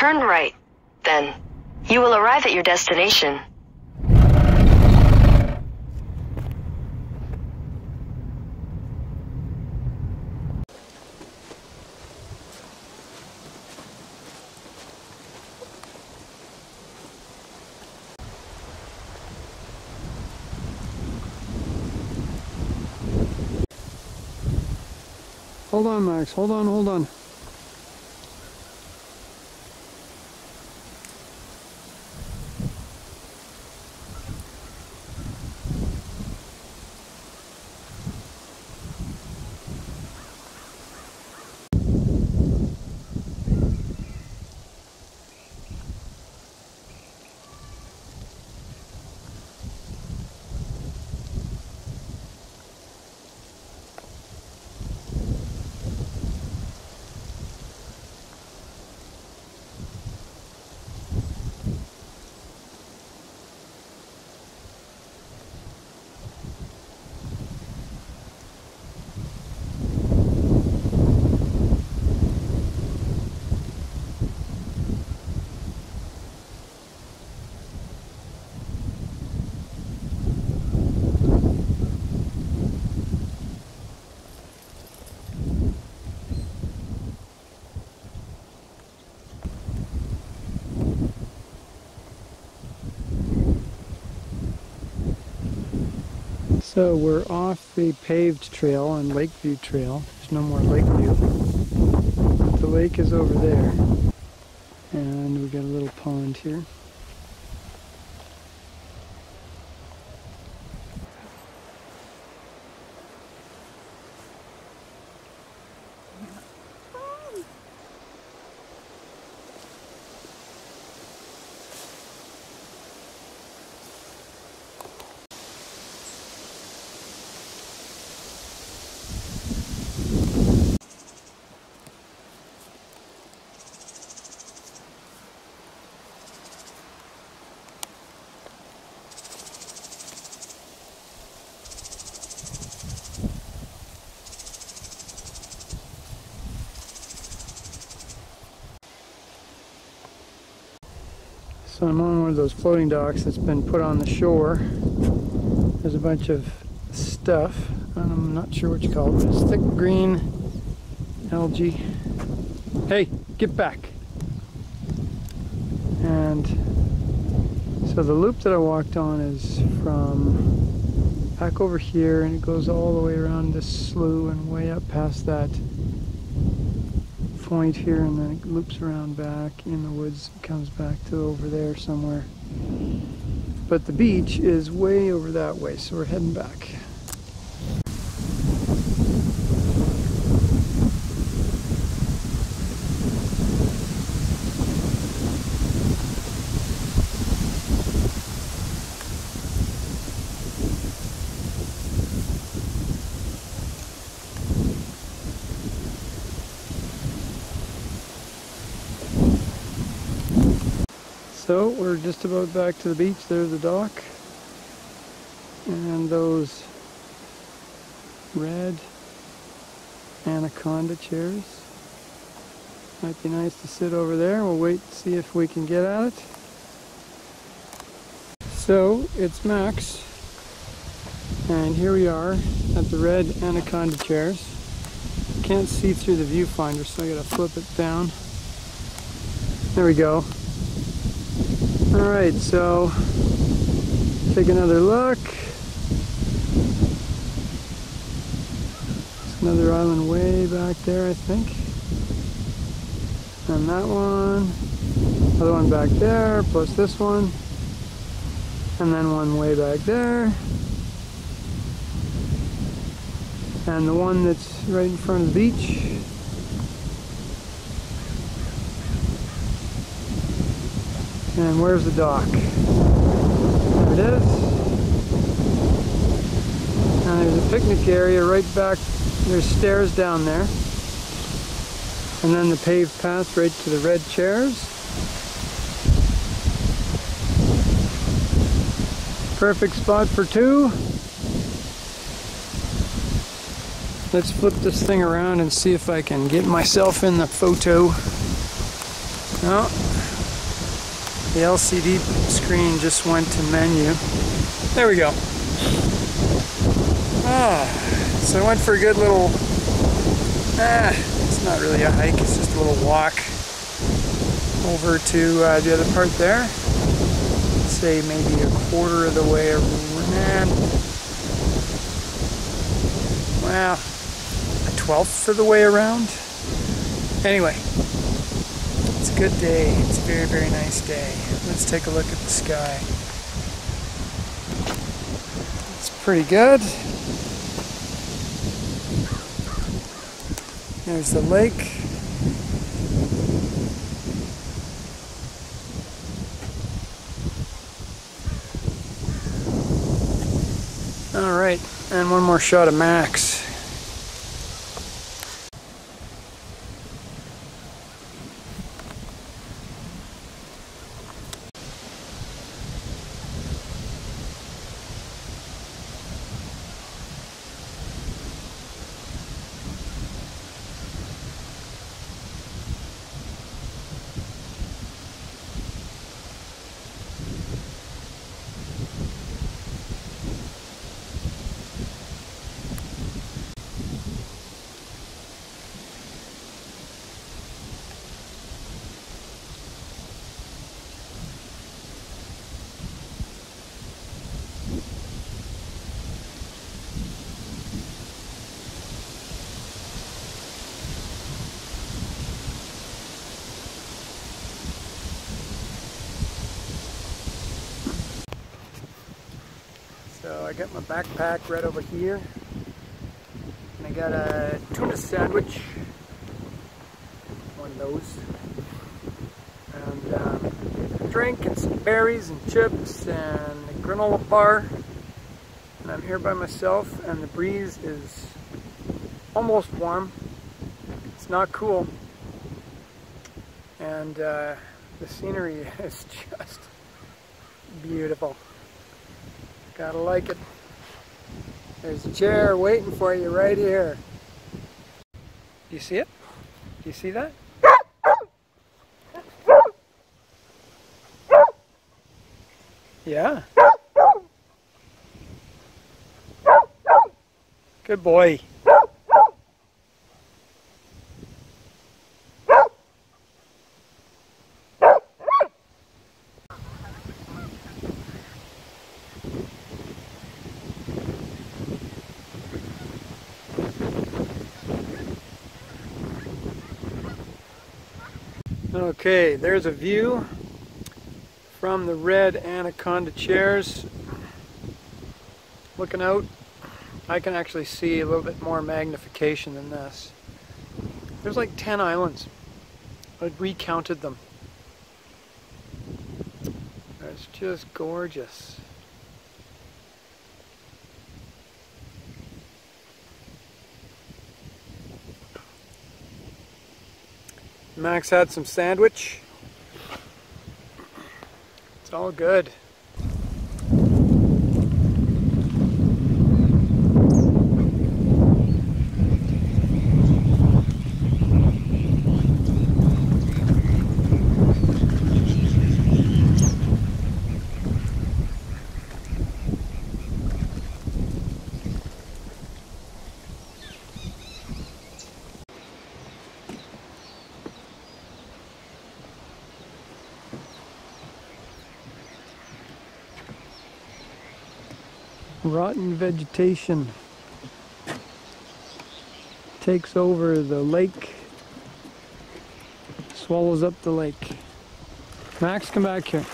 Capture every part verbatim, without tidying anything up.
Turn right, then. You will arrive at your destination. Hold on, Max. Hold on, hold on. So we're off the paved trail on Lakeview Trail. There's no more Lakeview. The lake is over there. And we got a little pond here. So I'm on one of those floating docks that's been put on the shore. There's a bunch of stuff, and I'm not sure what you call it, but it's thick green algae. Hey, get back! And so the loop that I walked on is from back over here, and it goes all the way around this slough and way up past that point here, and then it loops around back in the woods, comes back to over there somewhere. But the beach is way over that way, so we're heading back. So we're just about back to the beach. There's the dock, and those red anaconda chairs. Might be nice to sit over there. We'll wait and see if we can get at it. So it's Max, and here we are at the red anaconda chairs. Can't see through the viewfinder, so I gotta flip it down. There we go. Alright, so take another look. There's another island way back there, I think. And that one. Another one back there, plus this one. And then one way back there. And the one that's right in front of the beach. And where's the dock? There it is. And there's a picnic area right back. There's stairs down there. And then the paved path right to the red chairs. Perfect spot for two. Let's flip this thing around and see if I can get myself in the photo. Oh. The L C D screen just went to menu. There we go. Ah, so I went for a good little, ah, it's not really a hike, it's just a little walk over to uh, the other part there. Let's say maybe a quarter of the way around. Well, a twelfth of the way around. Anyway, it's a good day. It's a very, very nice day. Let's take a look at the sky. It's pretty good. There's the lake. All right, and one more shot of Max. So I got my backpack right over here, and I got a tuna sandwich, one of those, and um, a drink and some berries and chips and a granola bar, and I'm here by myself, and the breeze is almost warm. It's not cool, and uh, the scenery is just beautiful. Gotta like it. There's a chair waiting for you right here. Do you see it? Do you see that? Yeah. Good boy. Okay, there's a view from the red Anaconda chairs. Looking out, I can actually see a little bit more magnification than this. There's like ten islands. I recounted them. It's just gorgeous. Max had some sandwich. It's all good. Rotten vegetation takes over the lake, swallows up the lake. Max, come back here.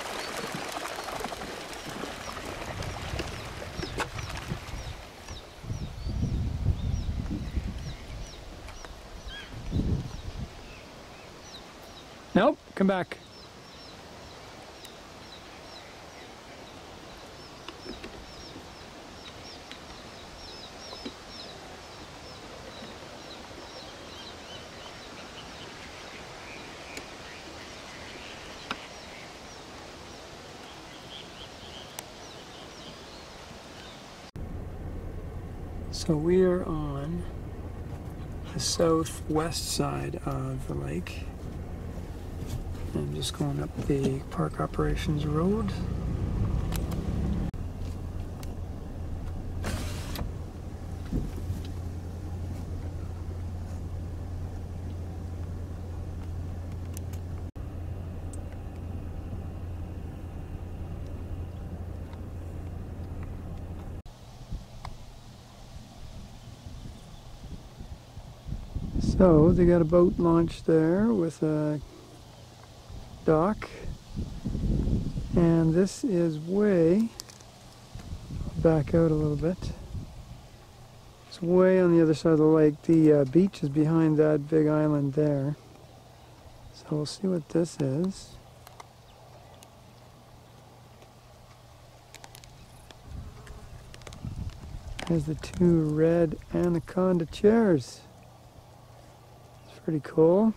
Nope, come back. So we are on the southwest side of the lake. I'm just going up the Park Operations Road. So they got a boat launch there with a dock, and this is way back out a little bit. It's way on the other side of the lake. The uh, beach is behind that big island there. So we'll see what this is. There's the two red Anaconda chairs. Pretty cool.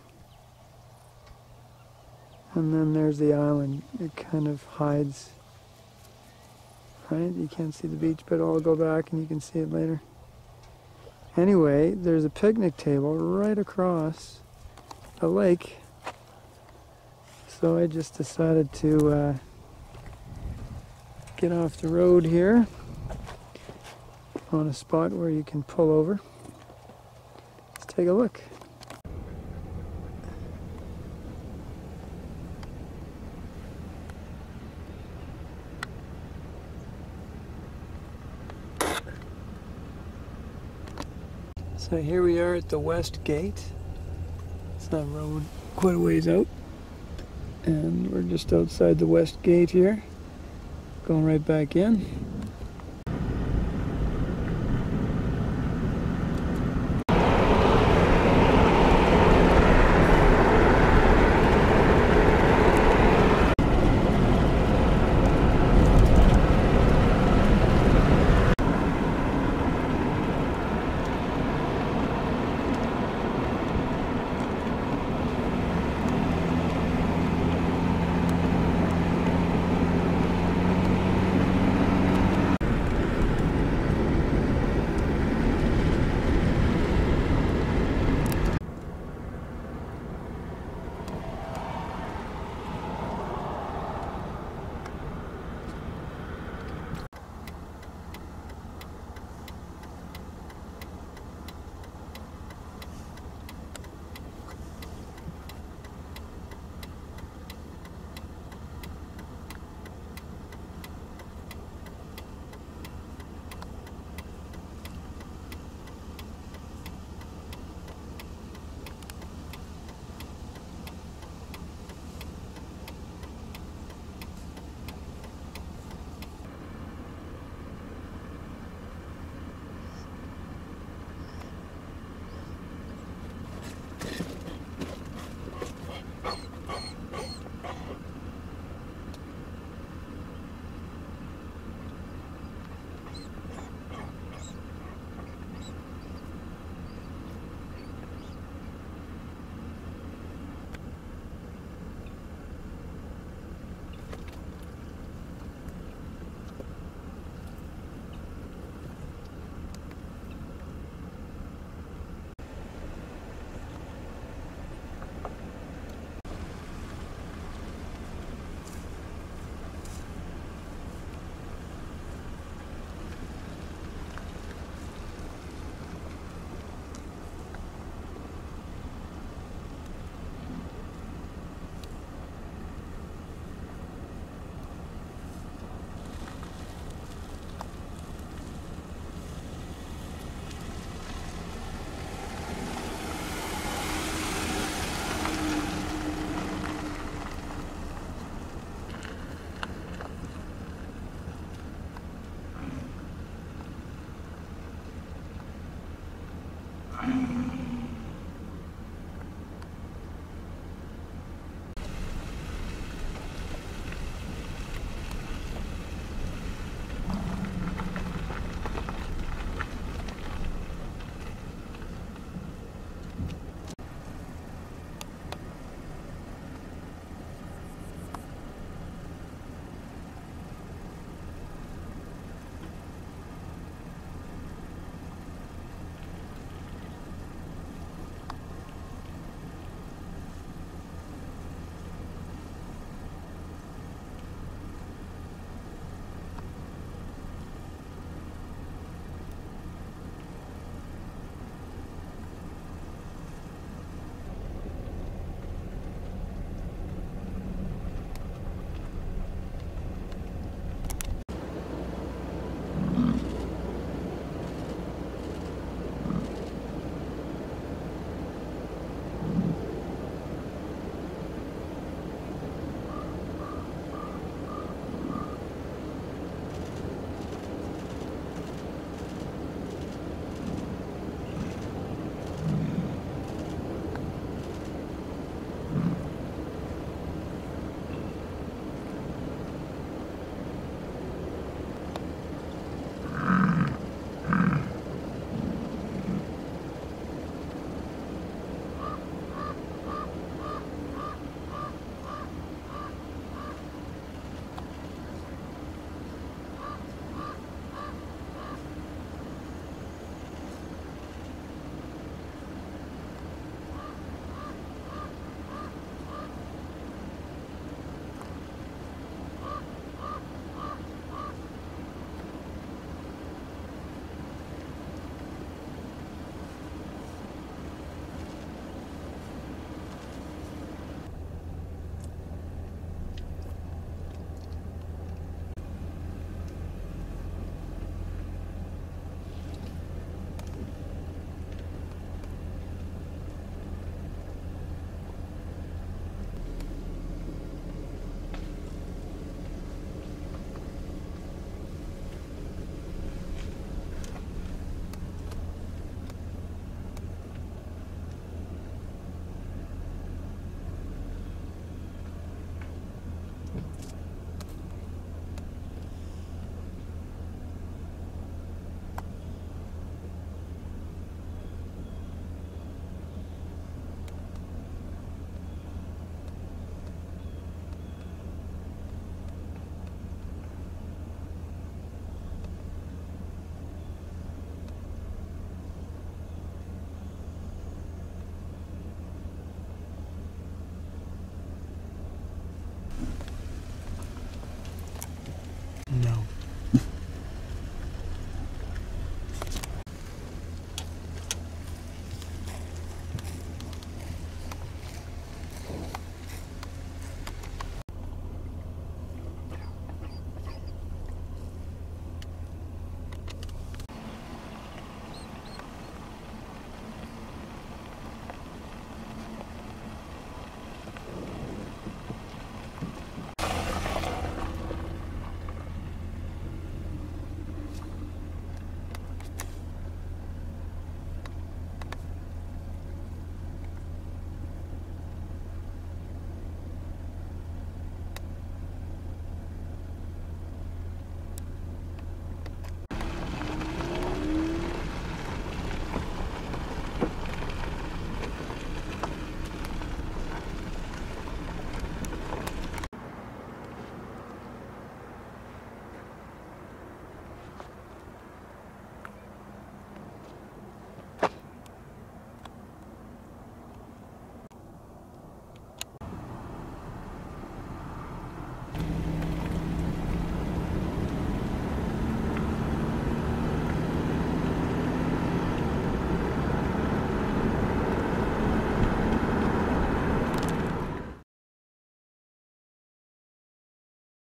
And then there's the island. It kind of hides, right? You can't see the beach, but I'll go back and you can see it later. Anyway, there's a picnic table right across the lake. So I just decided to uh, get off the road here on a spot where you can pull over. Let's take a look. So here we are at the West Gate. It's that road quite a ways out. And we're just outside the West Gate here. Going right back in.